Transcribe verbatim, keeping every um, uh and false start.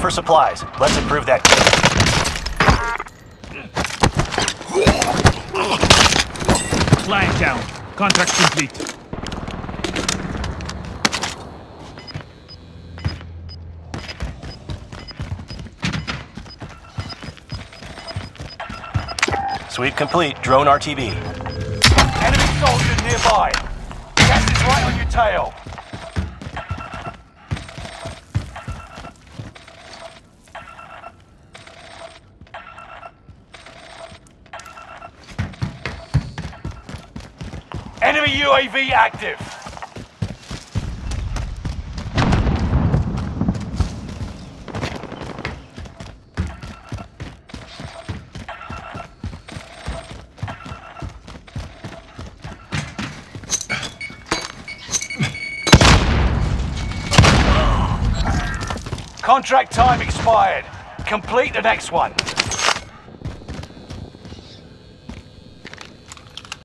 for supplies. Let's improve that. Client down. Contract complete. Sweep complete. Drone R T B. Enemy soldiers nearby. Gas is right on your tail. Enemy U A V active. Contract time expired. Complete the next one.